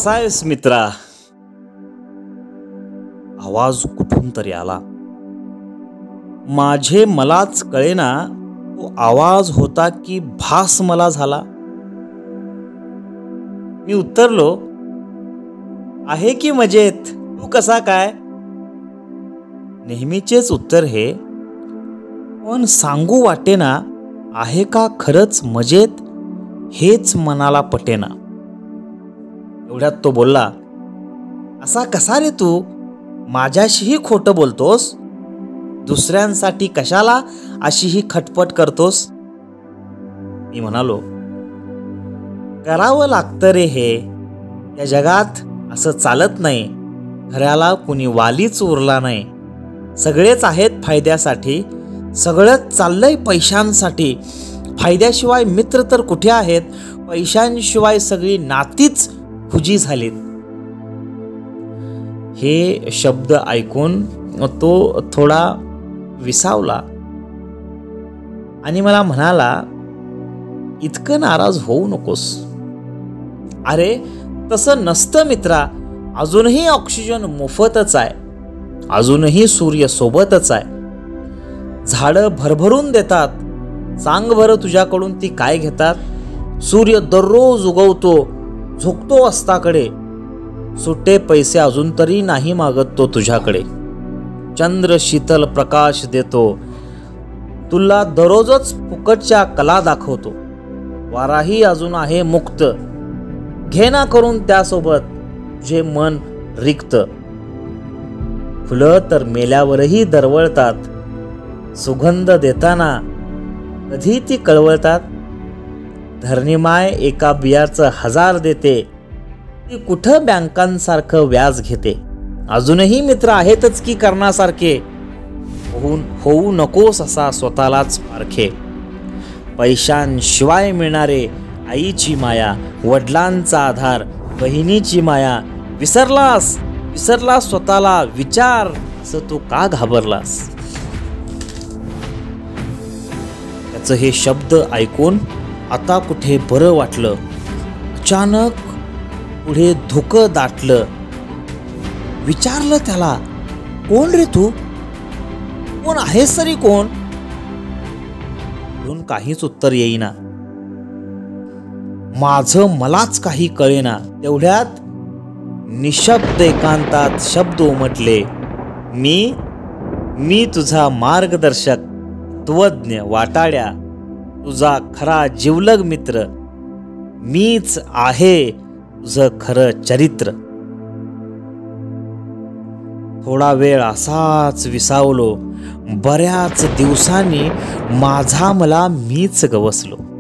कसा आहेस मित्रा? आवाज कुठून तरी आला. माझे मलाच कळेना तो आवाज होता की भास मला झाला. मी उत्तरलो, आहे की मजेत, तू कसा काय? नेहमीचेच उत्तर हे, पण सांगू वाटेना आहे का खरंच मजेत, हेच मनाला पटेना. एवढ्यात तो बोलला, असा कसा रे तू, माझ्याशीही खोटं बोलतोस, दुसऱ्यांसाठी कशाला अशी ही खटपट करतोस? मी म्हणालो, करावं लागतं रे हे, या जगात असं चालत नाही. खऱ्याला कुणी वालीच उरला नाही. सगळेच आहेत फायद्यासाठी, सगळंच चाललंय पैशांसाठी. फायद्याशिवाय मित्र तर कुठे आहेत, पैशांशिवाय सगळी नातीच खुजी झालीत. हे शब्द ऐकून तो थोडा विसावला आणि मला म्हणाला, इतकं नाराज होऊ नकोस. अरे तसं नसतं मित्रा, अजूनही ऑक्सिजन मोफतच आहे, अजूनही सूर्य सोबतच आहे. झाडं भरभरून देतात, सांग बरं तुझ्याकडून ती काय घेतात? सूर्य दररोज उगवतो, झोकतो अस्ताकडे, सुट्टे पैसे अजून तरी नाही मागत तो तुझ्याकडे. चंद्र शीतल प्रकाश देतो, तुला दररोजच फुकटच्या कला दाखवतो. वाराही अजून आहे मुक्त, घे ना करून त्यासोबत जे मन रिक्त. फुलं तर मेल्यावरही दरवळतात, सुगंध देताना कधी ती कळवळतात. धरणीमाय एका बियाचं 1000 देते, ती कुठं बँकांसारखं व्याज घेते. अजूनही मित्र आहेतच की करण्यासारखे, होऊ नकोस असा स्वतःलाच पारखे. पैशांशिवाय मिळणारे आईची माया, वडिलांचा आधार, बहिणीची माया, विसरलास स्वतःला, विचार असं तू का घाबरलास? त्याचं हे शब्द ऐकून आता कुठे बरं वाटलं. अचानक पुढे धुकं दाटलं. विचारलं त्याला, कोण रे तू, कोण आहेस तरी कोण? म्हणून काहीच उत्तर येईना. माझं मलाच काही कळेना. तेवढ्यात निशब्द एकांतात शब्द उमटले, मी तुझा मार्गदर्शक, तत्वज्ञ, वाटाड्या, तुझा खरा जिवलग मित्र, मीच आहे तुझं खरं चरित्र. थोडा वेळ असाच विसावलो. बऱ्याच दिवसांनी माझा मला मीच गवसलो.